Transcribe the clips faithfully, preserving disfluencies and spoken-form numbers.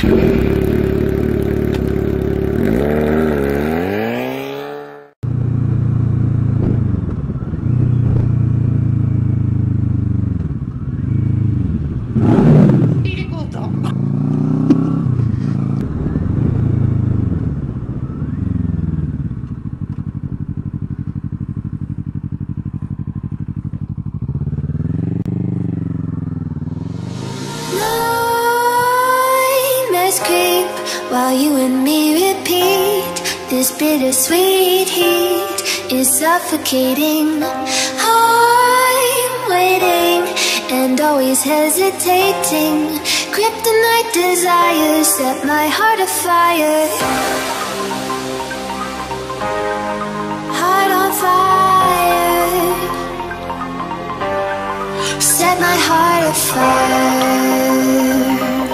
While you and me repeat, this bittersweet heat is suffocating. I'm waiting and always hesitating. Kryptonite desires set my heart afire. Heart on fire. Set my heart afire.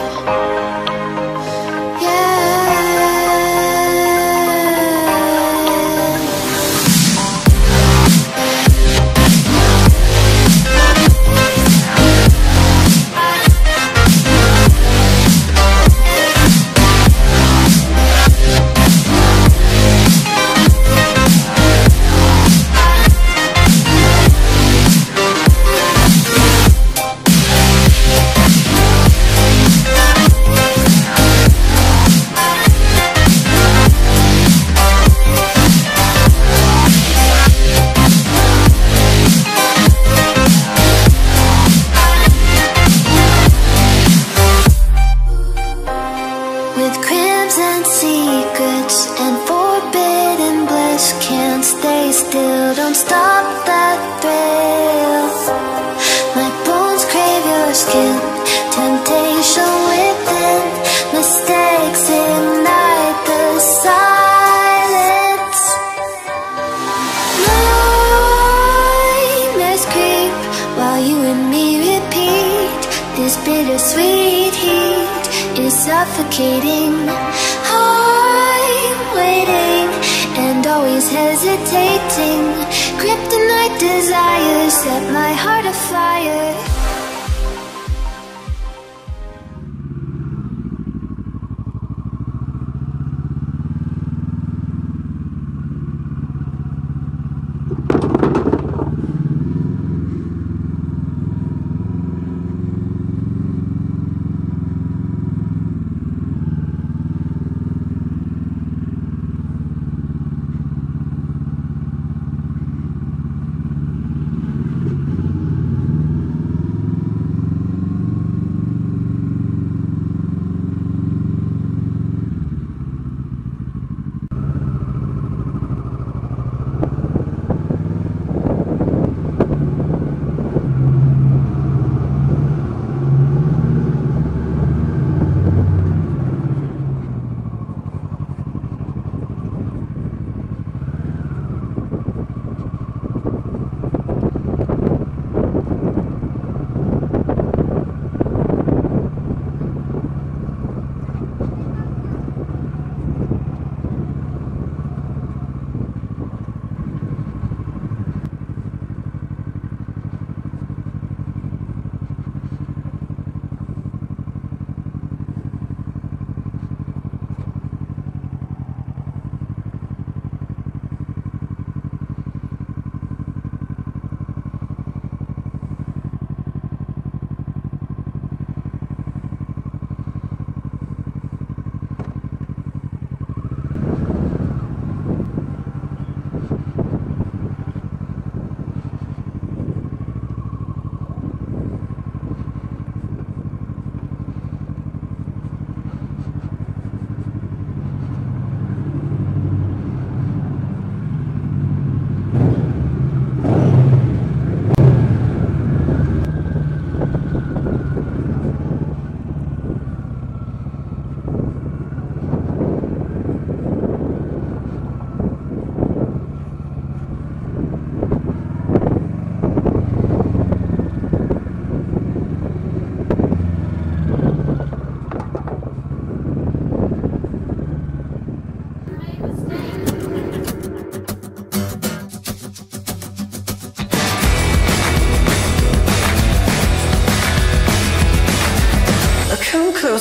Still, don't stop that thrill. My bones crave your skin. Temptation within. Mistakes ignite the silence. Nightmares creep while you and me repeat. This bittersweet heat is suffocating. I'm waiting and always hesitating. Kryptonite desires set my heart afire.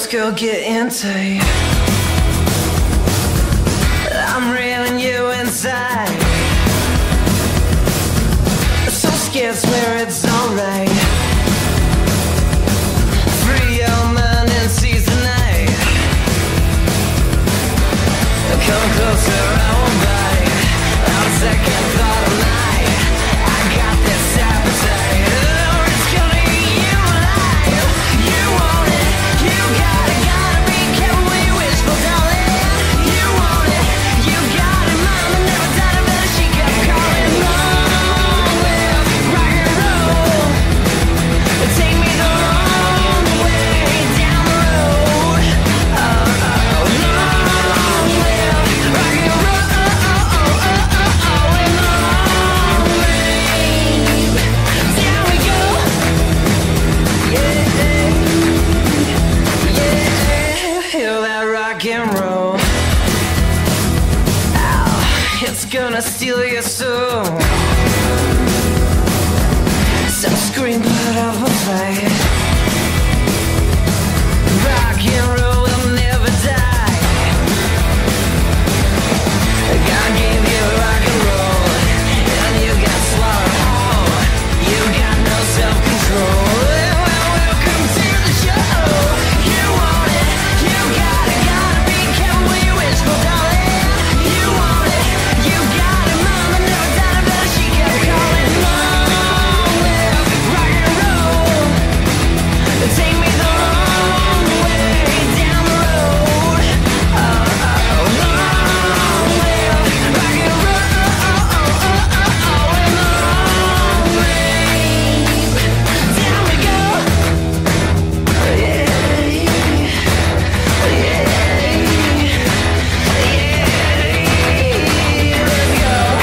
go get into you. I'm reeling you inside. So scared, swear it's alright. Free your mind and seize the night. Come closer, I won't bite. I'm second thought of night. I got this appetite. Oh, it's gonna eat you alive. You want it, you got it. Gotta be careful when you wish for, darling. You want it, you got it. Mama never died of it, she kept calling. Long live rock and roll. Take me the wrong way down the road. Oh, oh, long live rock and roll. It's gonna steal your soul. So scream out of a fight. Rock and roll will never die. God gave you rock and roll, and you got swallowed whole. You got no self-control. Well, welcome to the show. You want it, you got it. Gotta be careful when you wish for, darling. You want it, you got it. Mama never died of it, she kept calling. Long live rock and roll. Take me the wrong way down the road. Oh, oh, long live rock and roll. And long live, down we go. Yeah, yeah, yeah, yeah, let's go.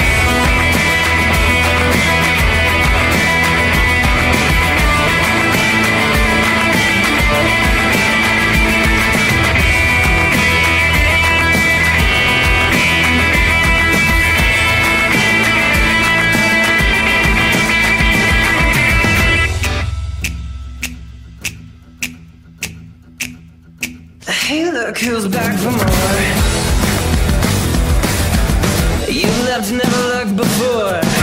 Hey, look who's back for more. You left, never looked before.